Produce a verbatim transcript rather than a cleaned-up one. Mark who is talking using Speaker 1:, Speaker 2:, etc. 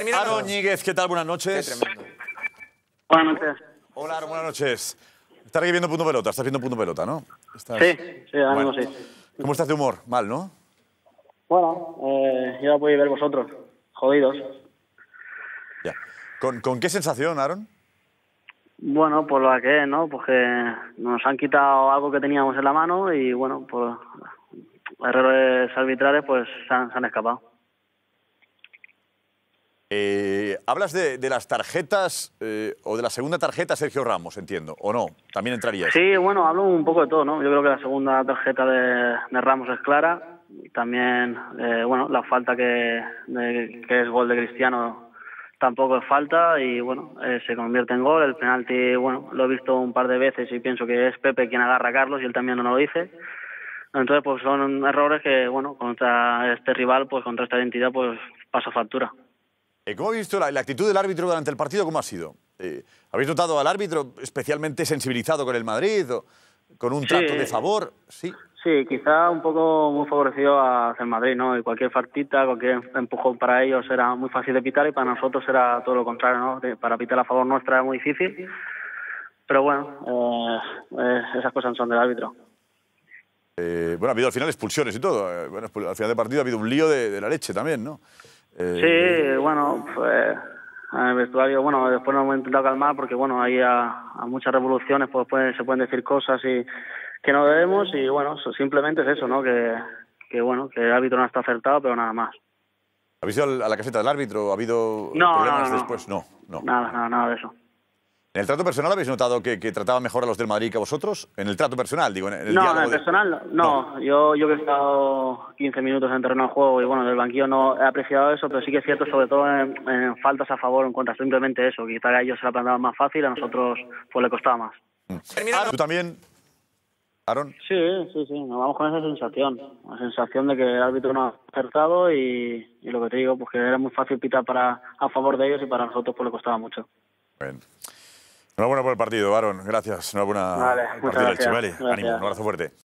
Speaker 1: terminando.
Speaker 2: Aaron Ñíguez, ¿qué tal? Buenas noches.
Speaker 1: Qué tremendo.
Speaker 3: Buenas noches.
Speaker 2: Hola, Aaron, buenas noches. Estás aquí viendo Punto Pelota, estás viendo Punto Pelota, ¿no? Estás...
Speaker 3: Sí, sí, ahora
Speaker 2: Bueno.
Speaker 3: mismo sí.
Speaker 2: ¿Cómo estás de humor? Mal, ¿no?
Speaker 3: Bueno, eh, ya lo podéis ver vosotros. Jodidos.
Speaker 2: Ya. ¿Con, con qué sensación, Aaron?
Speaker 3: Bueno, por lo que es, ¿no? Pues que nos han quitado algo que teníamos en la mano y, bueno, por errores arbitrales, pues se han, se han escapado.
Speaker 2: Eh, hablas de, de las tarjetas eh, o de la segunda tarjeta Sergio Ramos, entiendo, ¿o no? También entraría eso.
Speaker 3: Sí, bueno, hablo un poco de todo, ¿no? Yo creo que la segunda tarjeta de, de Ramos es clara. También, eh, bueno, la falta que, de, que es gol de Cristiano tampoco es falta y, bueno, eh, se convierte en gol. El penalti, bueno, lo he visto un par de veces y pienso que es Pepe quien agarra a Carlos y él también no lo dice. Entonces, pues son errores que, bueno, contra este rival, pues contra esta identidad, pues pasa factura.
Speaker 2: Eh, ¿Cómo habéis visto la, la actitud del árbitro durante el partido? ¿Cómo ha sido? Eh, ¿Habéis notado al árbitro especialmente sensibilizado con el Madrid o con un trato
Speaker 3: Sí.
Speaker 2: de favor? Sí.
Speaker 3: Sí, quizá un poco muy favorecido hacia el Madrid, ¿no? Y cualquier faltita, cualquier empujón para ellos era muy fácil de pitar y para nosotros era todo lo contrario, ¿no? De- Para pitar a favor nuestra era muy difícil. Pero bueno, eh, eh, esas cosas son del árbitro.
Speaker 2: Eh, bueno, ha habido al final expulsiones y todo. Eh, bueno, al final del partido ha habido un lío de, de la leche también, ¿no? Eh,
Speaker 3: Sí, bueno, pues en el vestuario, bueno, después nos hemos intentado calmar porque, bueno, ahí a, a muchas revoluciones pues pueden, se pueden decir cosas y que no debemos y, bueno, eso, simplemente es eso, ¿no? Que, que, bueno, que el árbitro no está acertado, pero nada más.
Speaker 2: ¿Habéis ido al- a la caseta del árbitro? ¿Ha habido
Speaker 3: No,
Speaker 2: problemas
Speaker 3: no, no, no.
Speaker 2: después? No, no.
Speaker 3: Nada, nada, nada de eso.
Speaker 2: ¿En el trato personal habéis notado que, que trataba mejor a los del Madrid que a vosotros? En el trato personal, digo, en el
Speaker 3: No, en
Speaker 2: diálogo
Speaker 3: el
Speaker 2: de-
Speaker 3: personal, no. Yo, yo que he estado quince minutos en terreno de juego y, bueno, del banquillo no he apreciado eso, pero sí que es cierto, sobre todo en, en faltas a favor o en contra, simplemente eso. Quizá a ellos se la planteaban más fácil, a nosotros pues le costaba más.
Speaker 1: Terminando.
Speaker 2: ¿Tú también, Aaron?
Speaker 3: Sí, sí, sí, nos vamos con esa sensación. La sensación de que el árbitro no ha acertado y, y lo que te digo, pues que era muy fácil pitar para, a favor de ellos y para nosotros pues le costaba mucho.
Speaker 2: Bien. Enhorabuena por el partido, Aaron. Gracias. Enhorabuena
Speaker 3: Vale,
Speaker 2: al
Speaker 3: muchas
Speaker 2: partido del
Speaker 3: gracias.
Speaker 2: Elche, ¿vale?
Speaker 3: Gracias.
Speaker 2: Ánimo, un abrazo fuerte.